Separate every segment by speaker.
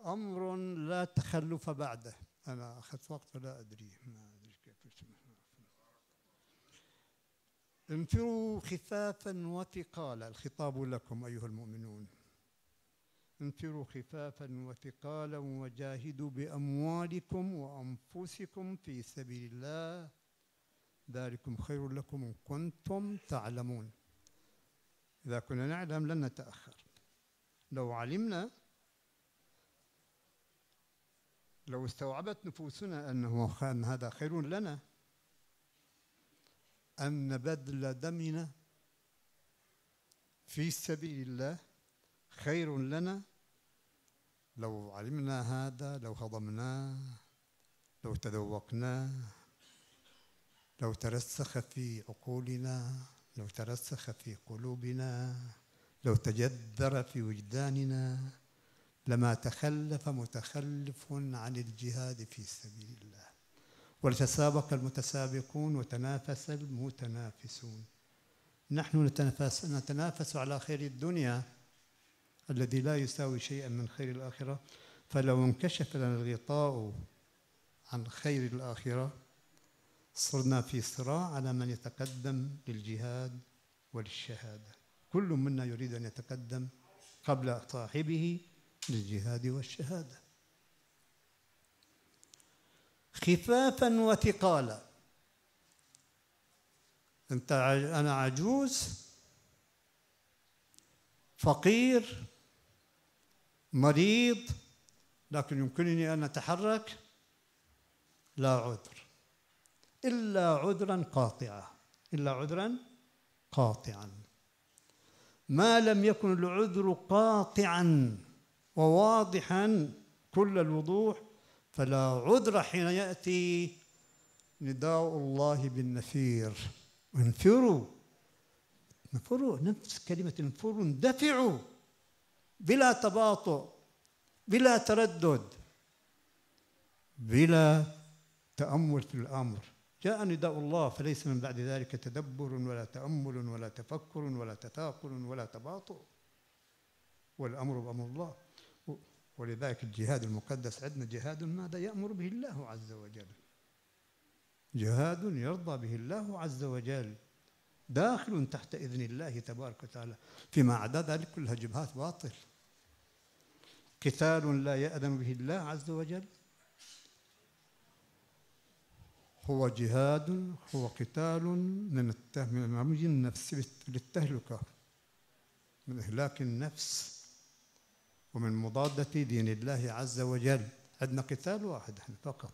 Speaker 1: أمر لا تخلف بعده. أنا أخذت وقت فلا أدري، ما أدري كيف اسمه. انفروا خفافا وثقالا، الخطاب لكم أيها المؤمنون. انفروا خفافا وثقالا وجاهدوا بأموالكم وأنفسكم في سبيل الله، ذلكم خير لكم إن كنتم تعلمون. إذا كنا نعلم لن نتأخر. لو علمنا، لو استوعبت نفوسنا أن هذا خير لنا، أن بذل دمنا في سبيل الله خير لنا، لو علمنا هذا، لو هضمناه، لو تذوقناه، لو ترسخ في عقولنا، لو ترسخ في قلوبنا، لو تجذر في وجداننا، لما تخلف متخلف عن الجهاد في سبيل الله، ولتسابق المتسابقون وتنافس المتنافسون. نحن نتنافس على خير الدنيا الذي لا يساوي شيئا من خير الآخرة، فلو انكشف لنا الغطاء عن خير الآخرة صرنا في صراع على من يتقدم للجهاد وللشهادة. كل منا يريد أن يتقدم قبل صاحبه للجهاد والشهادة. خفافا وثقالا. أنا عجوز، فقير، مريض، لكن يمكنني أن أتحرك، لا عذر إلا عذرا قاطعا، إلا عذرا قاطعا. ما لم يكن العذر قاطعا وواضحا كل الوضوح فلا عذر حين يأتي نداء الله بالنفير. انفروا، انفروا، نفس كلمة انفروا، اندفعوا بلا تباطؤ، بلا تردد، بلا تأمل في الأمر. جاء نداء الله فليس من بعد ذلك تدبر ولا تأمل ولا تفكر ولا تثاقل ولا تباطؤ، والأمر بأمر الله. ولذلك الجهاد المقدس عندنا جهاد ماذا يأمر به الله عز وجل، جهاد يرضى به الله عز وجل، داخل تحت إذن الله تبارك وتعالى. فيما عدا ذلك كلها جبهات باطل. قتال لا يأذن به الله عز وجل هو جهاد، هو قتال من عمج النفس للتهلكة، من إهلاك النفس ومن مضادة دين الله عز وجل. عندنا قتال واحد احنا فقط،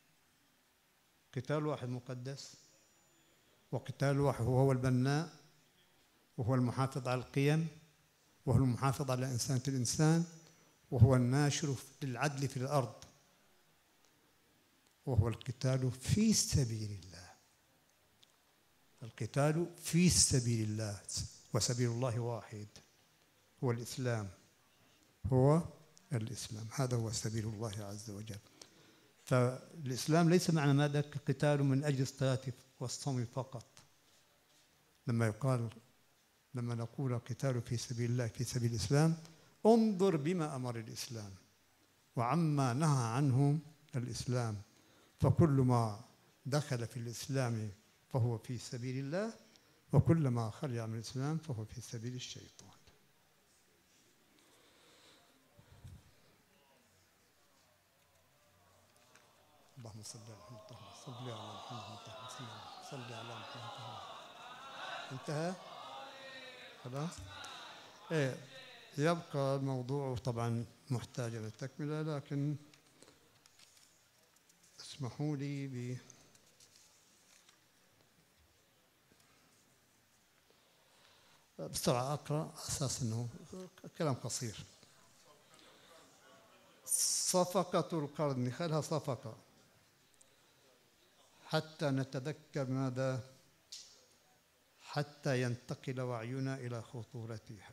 Speaker 1: قتال واحد مقدس، وقتال واحد هو البناء، وهو المحافظ على القيم، وهو المحافظ على إنسانية الإنسان، وهو الناشر للعدل في الأرض، وهو القتال في سبيل الله. القتال في سبيل الله، وسبيل الله واحد، هو الإسلام، هو الإسلام، هذا هو سبيل الله عز وجل. فالإسلام ليس معنى ماذا قتال من أجل الصلاة والصوم فقط. لما نقول القتال في سبيل الله في سبيل الإسلام، انظر بما أمر الإسلام وعما نهى عنه الإسلام، فكل ما دخل في الإسلام فهو في سبيل الله، وكل ما خرج من الإسلام فهو في سبيل الشيطان. اللهم صل على محمد، صل على محمد، صل على محمد. انتهى خلاص. يبقى الموضوع طبعا محتاج الى تكمله، لكن اسمحوا لي بسرعه اقرا اساس انه كلام قصير. صفقه القرن، خلها صفقه حتى نتذكر ماذا، حتى ينتقل وعينا إلى خطورتها.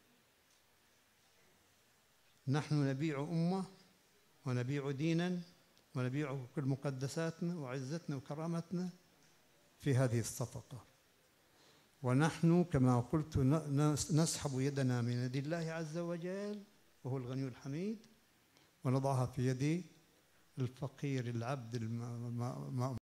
Speaker 1: نحن نبيع أمة ونبيع دينا ونبيع كل مقدساتنا وعزتنا وكرامتنا في هذه الصفقة، ونحن كما قلت نسحب يدنا من يد الله عز وجل وهو الغني الحميد، ونضعها في يد الفقير العبد